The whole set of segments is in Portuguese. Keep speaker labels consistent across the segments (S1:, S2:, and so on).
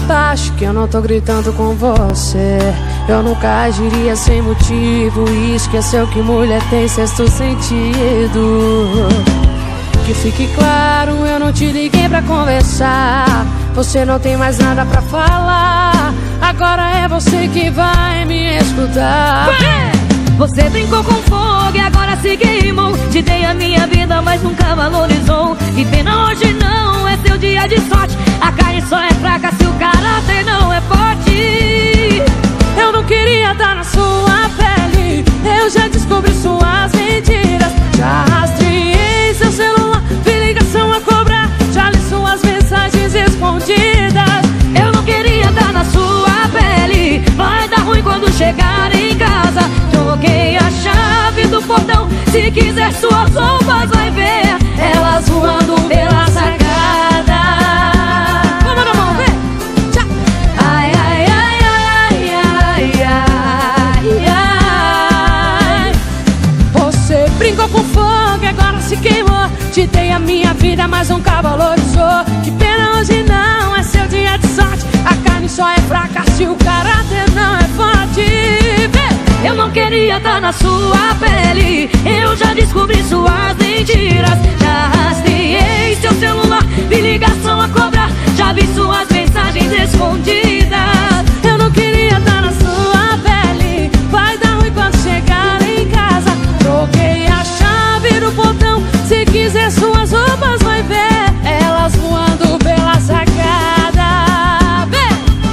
S1: Acho que eu não tô gritando com você. Eu nunca agiria sem motivo e esqueceu que mulher tem sexto sentido. Que fique claro, eu não te liguei pra conversar. Você não tem mais nada pra falar. Agora é você que vai me escutar.
S2: Você brincou com fogo e agora se queimou. Te dei a minha vida, mas nunca valorizou. Que pena, hoje não é seu dia de sorte. A carne só é fraca se o caráter não é forte.
S1: Eu não queria estar na sua pele. Eu já descobri suas mentiras. Já rastreei seu celular, vi ligação a cobrar. Já li suas mensagens escondidas.
S2: Eu não queria estar na sua pele. Vai dar ruim quando chegar em casa. Troquei a chave do portão. Se quiser suas roupas vai ver elas voando pela sacada.
S1: Vamos na mão, vem! Tchau!
S2: Ai, ai, ai, ai, ai, ai, ai.
S1: Você brincou com fogo e agora se queimou. Te dei a minha vida, mas nunca valorizou. Que pena, hoje não é seu dia de sorte. A carne só é fraca se o caráter não é forte. Vem!
S2: Eu não queria estar na sua pele. Eu já descobri suas mentiras. Já rastreei seu celular, vi ligação a cobrar. Já vi suas mensagens escondidas.
S1: Eu não queria estar na sua pele. Vai dar ruim quando chegar em casa. Troquei a chave do portão. Se quiser suas roupas vai ver elas voando pela sacada. Vem!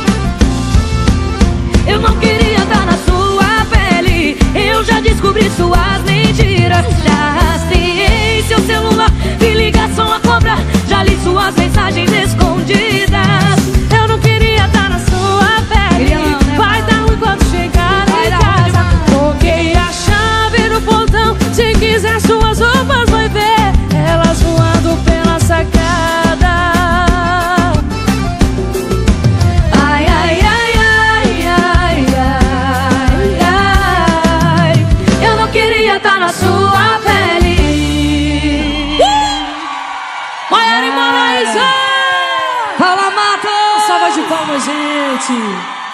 S2: Eu não queria estar na sua pele. Eu já descobri suas mentiras. Já rastreei seu celular, vi ligação a cobrar. Já li suas mensagens escondidas.
S1: Eu não queria estar na sua pele. Vai dar ruim quando chegar em casa. Troquei a chave do portão. Se quiser suas roupas vai ver elas voando pela sacada.
S2: Ai, ai, ai, ai, ai, ai, ai. Eu não queria estar na sua pele.
S1: Maiara e Maraísa!
S2: Fala, Mato!
S1: Salva de palmas, gente!